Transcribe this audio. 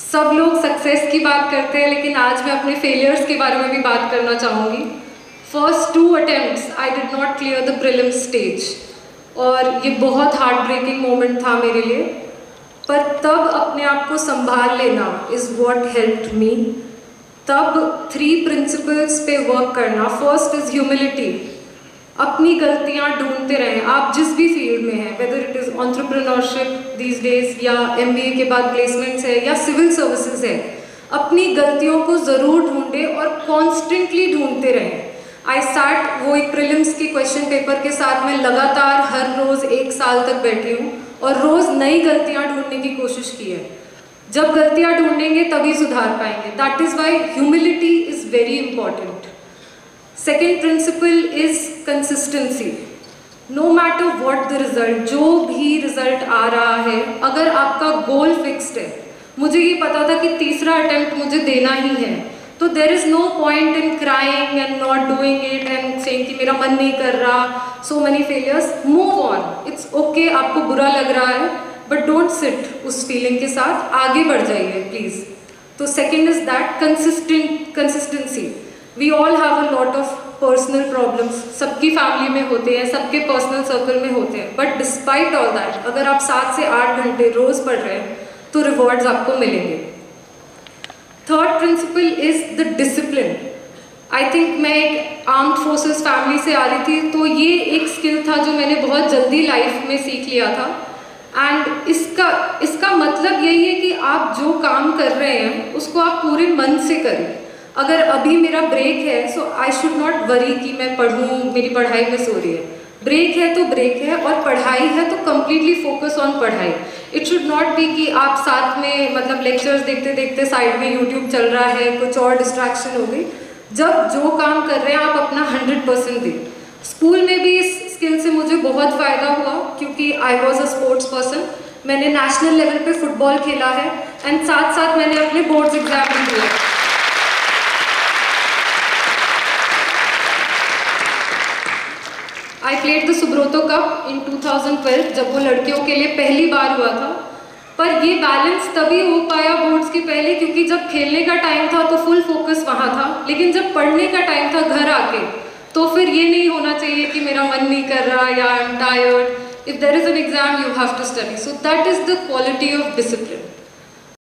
सब लोग सक्सेस की बात करते हैं, लेकिन आज मैं अपने फेलियर्स के बारे में भी बात करना चाहूँगी। First 2 attempts I did not clear the prelims stage, और ये बहुत हार्ट ब्रेकिंग मोमेंट था मेरे लिए। पर तब अपने आप को संभाल लेना इज़ व्हाट हेल्प्ड मी। तब 3 प्रिंसिपल्स पे वर्क करना। First is humility. अपनी गलतियाँ ढूंढते रहें, आप जिस भी फील्ड में हैं, whether it is entrepreneurship these days, या MBA के बाद प्लेसमेंट्स है, या सिविल सर्विसेज है, अपनी गलतियों को ज़रूर ढूंढें और कॉन्स्टेंटली ढूंढते रहें। आई स्टार्ट वो एक प्रीलिम्स के क्वेश्चन पेपर के साथ मैं लगातार हर रोज़ 1 साल तक बैठी हूँ और रोज़ नई गलतियाँ ढूंढने की कोशिश की है। जब गलतियाँ ढूंढेंगे तभी सुधार पाएंगे। That is why humility is very important. Second principle is consistency. No matter what the result, जो भी रिजल्ट आ रहा है, अगर आपका गोल फिक्स्ड है, मुझे ये पता था कि तीसरा अटेम्प्ट मुझे देना ही है, तो there is no point in crying and not doing it and saying कि मेरा मन नहीं कर रहा, so many failures. Move on, it's okay. आपको बुरा लग रहा है, बट डोंट सिट उस फीलिंग के साथ, आगे बढ़ जाइए प्लीज़। तो second is that consistency. We all have a lot of personal problems, सबकी फैमिली में होते हैं, सबके पर्सनल सर्कल में होते हैं, बट डिस्पाइट ऑल दैट अगर आप 7 से 8 घंटे रोज़ पढ़ रहे हैं तो रिवॉर्ड्स आपको मिलेंगे। Third principle is the discipline. I think मैं एक आर्म्ड फोर्सेस फैमिली से आ रही थी, तो ये एक स्किल था जो मैंने बहुत जल्दी लाइफ में सीख लिया था। एंड इसका मतलब यही है कि आप जो काम कर रहे हैं उसको आप पूरे मन से करें। अगर अभी मेरा ब्रेक है, so I should not worry कि मैं पढ़ूँ, मेरी पढ़ाई मिस हो रही है। ब्रेक है तो ब्रेक है, और पढ़ाई है तो कम्प्लीटली फोकस ऑन पढ़ाई। इट शुड नॉट बी कि आप साथ में मतलब लेक्चर्स देखते देखते साइड में यूट्यूब चल रहा है, कुछ और डिस्ट्रैक्शन हो गई। जब जो काम कर रहे हैं आप अपना 100% दें। स्कूल में भी इस स्किल से मुझे बहुत फ़ायदा हुआ, क्योंकि I was a sports person. मैंने नेशनल लेवल पे फुटबॉल खेला है, एंड साथ साथ मैंने अपने बोर्ड्स एग्जाम भी दिया। I played the Subroto Cup in 2012, जब वो लड़कियों के लिए पहली बार हुआ था। पर ये बैलेंस तभी हो पाया बोर्ड्स के पहले, क्योंकि जब खेलने का टाइम था तो फुल फोकस वहाँ था, लेकिन जब पढ़ने का टाइम था घर आके, तो फिर ये नहीं होना चाहिए कि मेरा मन नहीं कर रहा या I am tired. If there is an exam you have to study. So that is the quality of discipline.